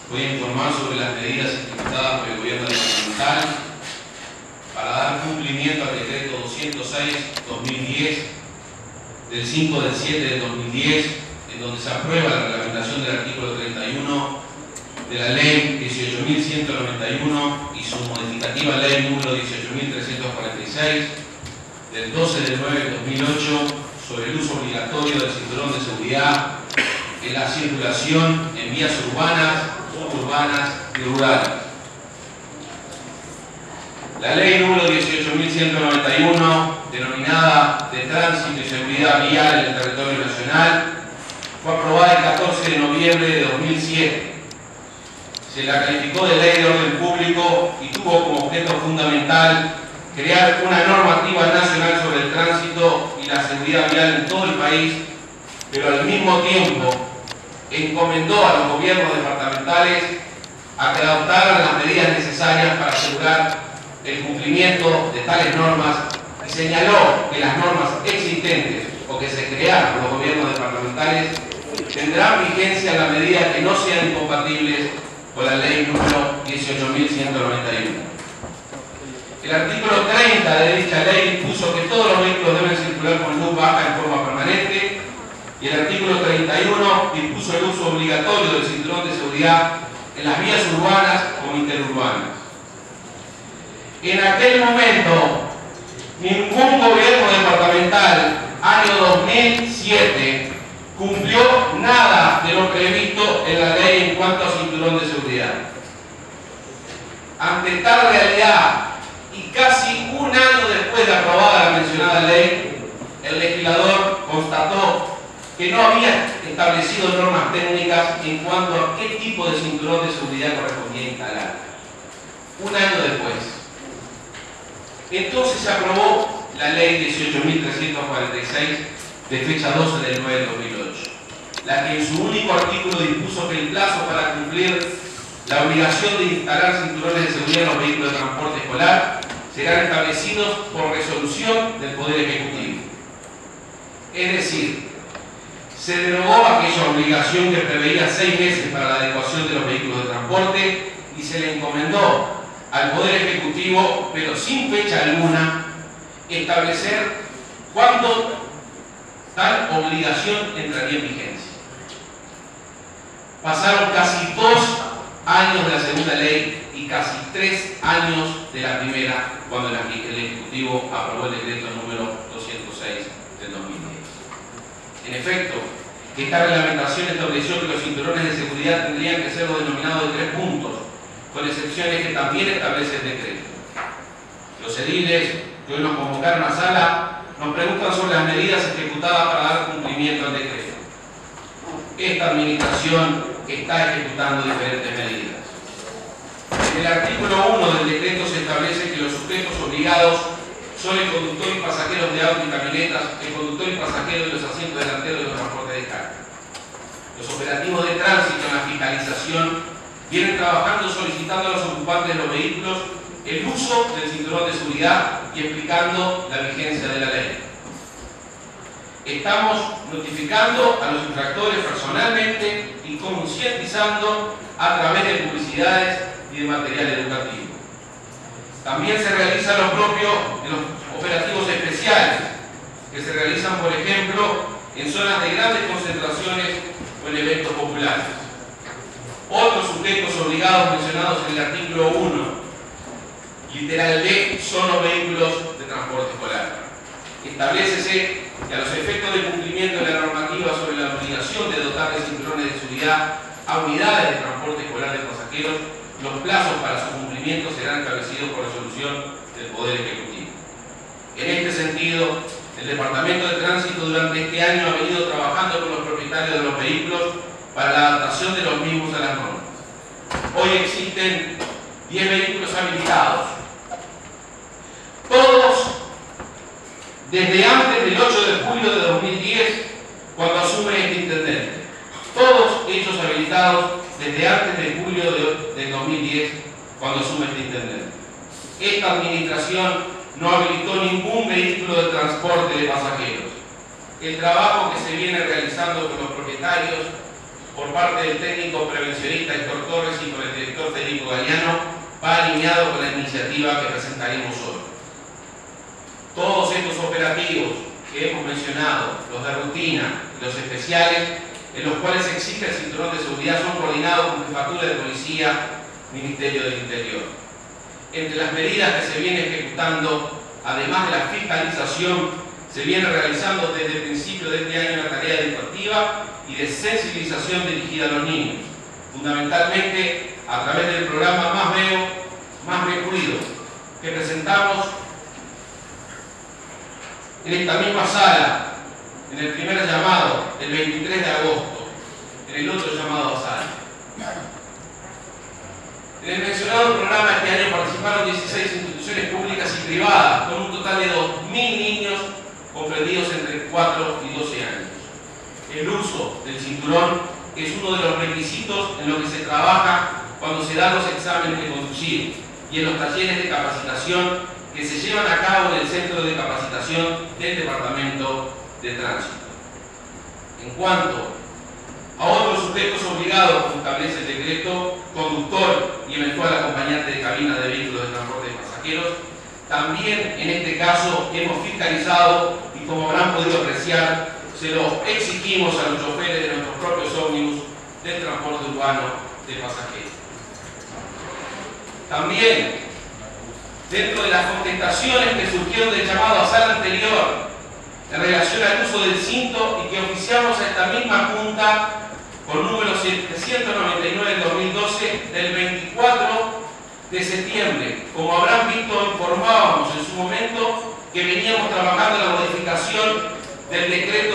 voy a informar sobre las medidas ejecutadas por el Gobierno departamental para dar cumplimiento al decreto 206/2010 del 5/7/2010, en donde se aprueba la reglamentación del artículo 31 de la Ley 18.191 y su modificativa Ley número 18.346 del 12/9/2008 sobre el uso obligatorio del cinturón de seguridad en la circulación en vías urbanas, suburbanas y rurales. La Ley número 18.191, denominada de Tránsito y Seguridad Vial en el territorio nacional, fue aprobada el 14 de noviembre de 2007. Se la calificó de Ley de Orden Público y tuvo como objeto fundamental crear una normativa nacional sobre el tránsito y la seguridad vial en todo el país, pero al mismo tiempo encomendó a los gobiernos departamentales a que adoptaran las medidas necesarias para asegurar el cumplimiento de tales normas y señaló que las normas existentes o que se crearon por los gobiernos departamentales tendrán vigencia en la medida que no sean incompatibles con la Ley número 18.191. El artículo 30 de dicha ley dispuso que todos los vehículos deben circular con luz baja en forma permanente, y el artículo 31 dispuso el uso obligatorio del cinturón de seguridad en las vías urbanas como interurbanas. En aquel momento, ningún gobierno departamental, año 2007, cumplió nada de lo previsto en la ley en cuanto a cinturón de seguridad. Ante tal realidad, y casi un año después de aprobada la mencionada ley, el legislador constató que no había establecido normas técnicas en cuanto a qué tipo de cinturón de seguridad correspondía instalar. Un año después. Entonces se aprobó la ley 18.346 de fecha 12 del 9 de 2008, la que en su único artículo dispuso que el plazo para cumplir la obligación de instalar cinturones de seguridad en los vehículos de transporte escolar serán establecidos por resolución del Poder Ejecutivo. Es decir, se derogó aquella obligación que preveía 6 meses para la adecuación de los vehículos de transporte y se le encomendó al Poder Ejecutivo, pero sin fecha alguna, establecer cuándo tal obligación entraría en vigencia. Pasaron casi 2 años de la segunda ley y casi 3 años de la primera, cuando el Ejecutivo aprobó el decreto número 206 del 2010. En efecto, esta reglamentación estableció que los cinturones de seguridad tendrían que ser los denominados de 3 puntos, con excepciones que también establece el decreto. Los ediles que hoy nos convocaron a sala nos preguntan sobre las medidas ejecutadas para dar cumplimiento al decreto. Esta administración está ejecutando diferentes medidas. En el artículo 1 del decreto se establece que los sujetos obligados son el conductor y pasajeros de auto y camionetas, el conductor y pasajero de los asientos delanteros de los transportes de carga. Los operativos de tránsito en la fiscalización vienen trabajando solicitando a los ocupantes de los vehículos el uso del cinturón de seguridad y explicando la vigencia de la ley. Estamos notificando a los infractores personalmente y concientizando a través de publicidades y de material educativo. También se realiza lo propio en los operativos especiales, que se realizan, por ejemplo, en zonas de grandes concentraciones o en eventos populares. Otros sujetos obligados mencionados en el artículo 1, literal B, son los vehículos de transporte escolar. Establécese que a los efectos de cumplimiento de la normativa sobre la obligación de dotar de cinturones de seguridad a unidades de transporte escolar de pasajeros, los plazos para su cumplimiento serán establecidos por resolución del Poder Ejecutivo. En este sentido, el Departamento de Tránsito durante este año ha venido trabajando con los propietarios de los vehículos para la adaptación de los mismos a las normas. Hoy existen 10 vehículos habilitados. Todos desde antes del 8 de julio de 2010, cuando asume este intendente. Todos ellos habilitados desde antes de julio del 2010, cuando asume este intendente. Esta administración no habilitó ningún vehículo de transporte de pasajeros. El trabajo que se viene realizando con los propietarios por parte del técnico prevencionista Héctor Torres y por el director Federico Galeano, va alineado con la iniciativa que presentaremos hoy. Todos estos operativos que hemos mencionado, los de rutina y los especiales, en los cuales se exige el cinturón de seguridad, son coordinados con Jefatura de Policía, Ministerio del Interior. Entre las medidas que se vienen ejecutando, además de la fiscalización, se viene realizando desde el principio de este año una tarea educativa y de sensibilización dirigida a los niños, fundamentalmente a través del programa Más Veo, Más Me Cuido, que presentamos en esta misma sala, en el primer llamado, el 23 de agosto, en el otro llamado a sala. En el mencionado programa este año participaron 16 instituciones públicas y privadas, con un total de 2.000 niños comprendidos entre 4 y 12 años. El uso del cinturón es uno de los requisitos en los que se trabaja cuando se dan los exámenes de conducir y en los talleres de capacitación que se llevan a cabo en el Centro de Capacitación del Departamento de Tránsito. En cuanto a otros sujetos obligados, como establece el decreto, conductor y eventual acompañante de cabina de vehículos de transporte de pasajeros, también en este caso hemos fiscalizado y, como habrán podido apreciar, se lo exigimos a los choferes de nuestros propios ómnibus del transporte urbano de pasajeros. También, dentro de las contestaciones que surgieron del llamado a sala anterior en relación al uso del cinto y que oficiamos a esta misma Junta con número 799 del 2012 del 24 de septiembre. Como habrán visto, informábamos en su momento que veníamos trabajando en la modificación del decreto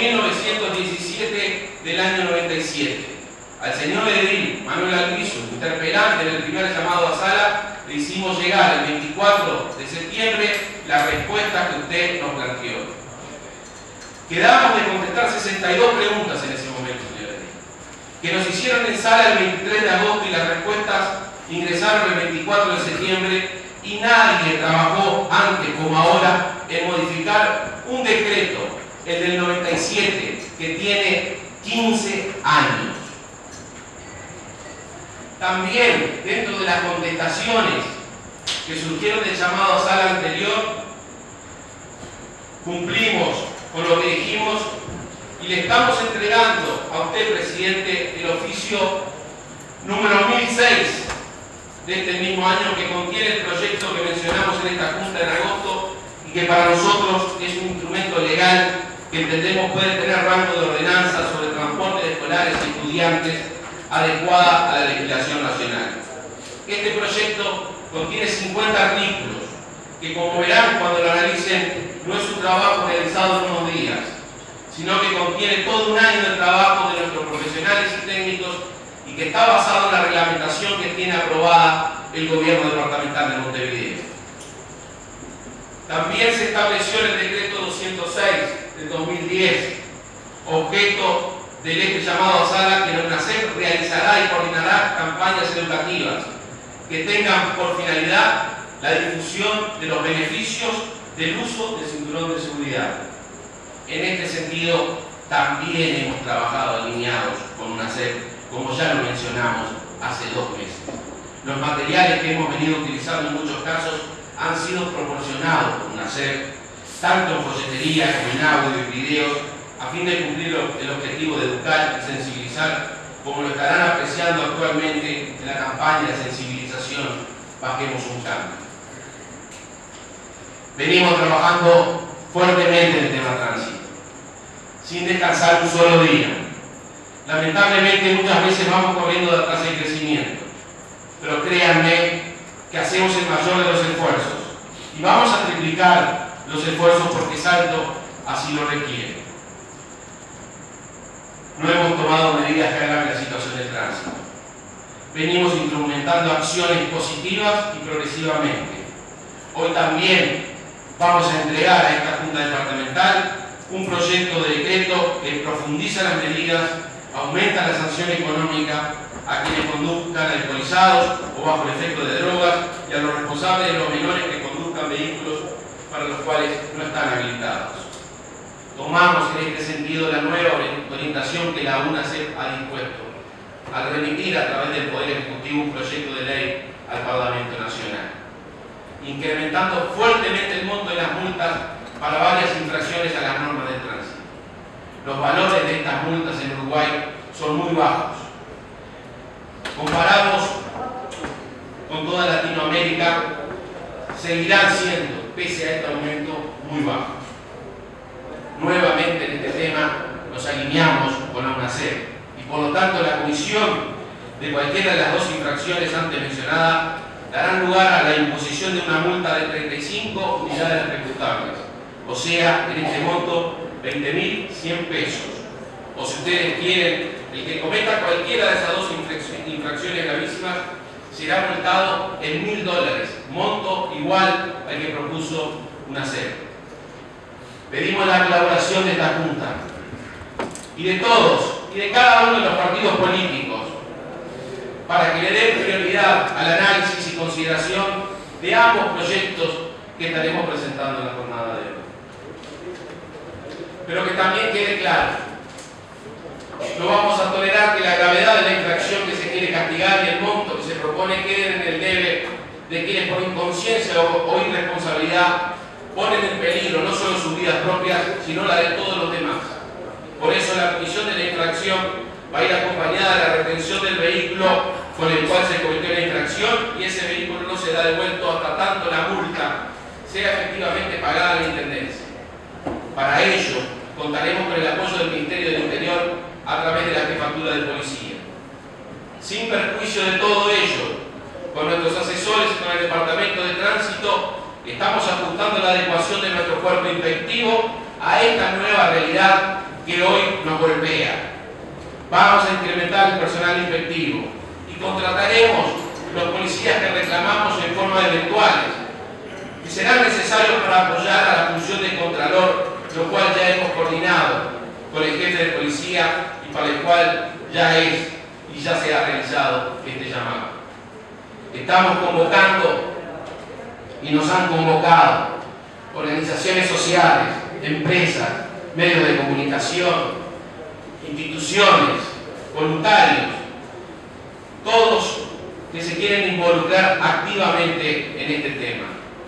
5.917 del año 97. Al señor edil Manuel Alviso, interpelante en el primer llamado a sala, le hicimos llegar el 24 de septiembre la respuesta que usted nos planteó. Quedábamos de contestar 62 preguntas en ese momento, señor edil, que nos hicieron en sala el 23 de agosto y las respuestas ingresaron el 24 de septiembre y nadie trabajó antes como ahora en modificar un decreto, el del 97, que tiene 15 años. También, dentro de las contestaciones que surgieron del llamado a sala anterior, cumplimos con lo que dijimos y le estamos entregando a usted, presidente, el oficio número 1006 de este mismo año, que contiene el proyecto que mencionamos en esta Junta en agosto y que para nosotros es un instrumento legal que entendemos puede tener rango de ordenanza sobre transporte de escolares y estudiantes adecuada a la legislación nacional. Este proyecto contiene 50 artículos que, como verán cuando lo analicen, no es un trabajo realizado en unos días, sino que contiene todo un año de trabajo de nuestros profesionales y técnicos y que está basado en la reglamentación que tiene aprobada el Gobierno Departamental de Montevideo. También se estableció en el decreto 206 del 2010, objeto del este llamado a sala, que la UNACEF realizará y coordinará campañas educativas que tengan por finalidad la difusión de los beneficios del uso del cinturón de seguridad. En este sentido, también hemos trabajado alineados con UNACEF, como ya lo mencionamos hace 2 meses. Los materiales que hemos venido utilizando en muchos casos han sido proporcionados por UNACEF, tanto en folletería como en audio y videos, a fin de cumplir el objetivo de educar y sensibilizar, como lo estarán apreciando actualmente en la campaña de sensibilización Bajemos un Cambio. Venimos trabajando fuertemente en el tema tránsito, sin descansar un solo día. Lamentablemente muchas veces vamos corriendo detrás del crecimiento, pero créanme que hacemos el mayor de los esfuerzos y vamos a triplicar los esfuerzos porque Salto así lo requiere. No hemos tomado medidas que hagan la situación de tránsito. Venimos instrumentando acciones positivas y progresivamente. Hoy también vamos a entregar a esta Junta Departamental un proyecto de decreto que profundiza las medidas, aumenta la sanción económica a quienes conduzcan alcoholizados o bajo el efecto de drogas y a los responsables de los menores que conduzcan vehículos para los cuales no están habilitados. Tomamos en este sentido la nueva orientación que la UNACEF ha dispuesto al remitir a través del Poder Ejecutivo un proyecto de ley al Parlamento Nacional, incrementando fuertemente el monto de las multas para varias infracciones a las normas de tránsito. Los valores de estas multas en Uruguay son muy bajos. Comparados con toda Latinoamérica, seguirán siendo, pese a este aumento, muy bajos. Nuevamente en este tema nos alineamos con la UNACEF y por lo tanto la comisión de cualquiera de las dos infracciones antes mencionadas darán lugar a la imposición de una multa de 35 unidades ejecutables, o sea, en este monto 20.100 pesos. O si ustedes quieren, el que cometa cualquiera de esas dos infracciones gravísimas será multado en $1.000, monto igual al que propuso UNACEF. Pedimos la colaboración de esta Junta y de todos y de cada uno de los partidos políticos para que le den prioridad al análisis y consideración de ambos proyectos que estaremos presentando en la jornada de hoy. Pero que también quede claro, no vamos a tolerar que la gravedad de la infracción que se quiere castigar y el monto que se propone queden en el debe de quienes por inconsciencia o irresponsabilidad ponen en peligro no solo sus vidas propias, sino la de todos los demás. Por eso la comisión de la infracción va a ir acompañada de la retención del vehículo con el cual se cometió la infracción y ese vehículo no será devuelto hasta tanto la multa sea efectivamente pagada a la Intendencia. Para ello, contaremos con el apoyo del Ministerio del Interior a través de la Jefatura de Policía. Sin perjuicio de todo ello, con nuestros asesores y con el Departamento de Tránsito, estamos ajustando la adecuación de nuestro cuerpo inspectivo a esta nueva realidad que hoy nos golpea. Vamos a incrementar el personal inspectivo y contrataremos los policías que reclamamos en forma de eventuales, que serán necesarios para apoyar a la función de contralor, lo cual ya hemos coordinado con el jefe de policía y para el cual ya es y ya se ha realizado este llamado. Estamos convocando y nos han convocado organizaciones sociales, empresas, medios de comunicación, instituciones, voluntarios, todos que se quieren involucrar activamente en este tema.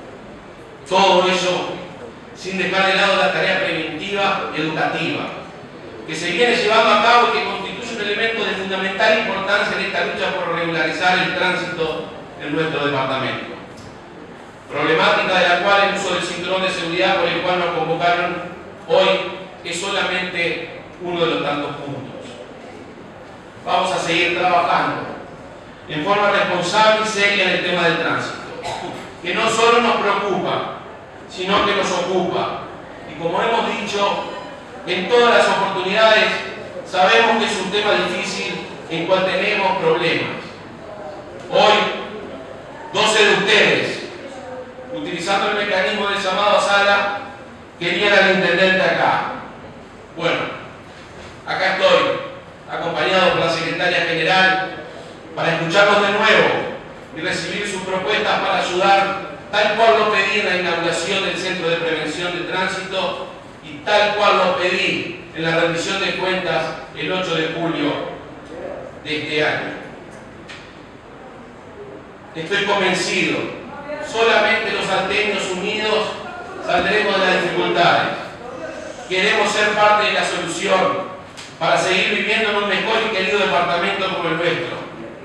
Todo eso sin dejar de lado la tarea preventiva y educativa que se viene llevando a cabo y que constituye un elemento de fundamental importancia en esta lucha por regularizar el tránsito en nuestro departamento. Problemática de la cual el uso del cinturón de seguridad por el cual nos convocaron hoy es solamente uno de los tantos puntos. Vamos a seguir trabajando en forma responsable y seria en el tema del tránsito, que no solo nos preocupa, sino que nos ocupa. Y como hemos dicho en todas las oportunidades, sabemos que es un tema difícil en cual tenemos problemas. Hoy, 12 de ustedes, utilizando el mecanismo del llamado a sala, querían al intendente acá. Bueno, acá estoy, acompañado por la secretaria general, para escucharlos de nuevo y recibir sus propuestas para ayudar, tal cual lo pedí en la inauguración del Centro de Prevención de Tránsito y tal cual lo pedí en la rendición de cuentas el 8 de julio de este año. Estoy convencido, solamente los salteños unidos saldremos de las dificultades. Queremos ser parte de la solución para seguir viviendo en un mejor y querido departamento como el nuestro.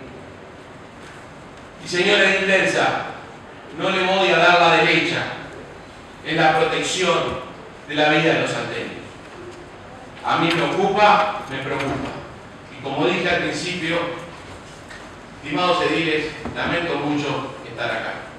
Y señora Intensa, no le voy a dar la derecha en la protección de la vida de los salteños. A mí me ocupa, me preocupa. Y como dije al principio, estimados ediles, lamento mucho estar acá.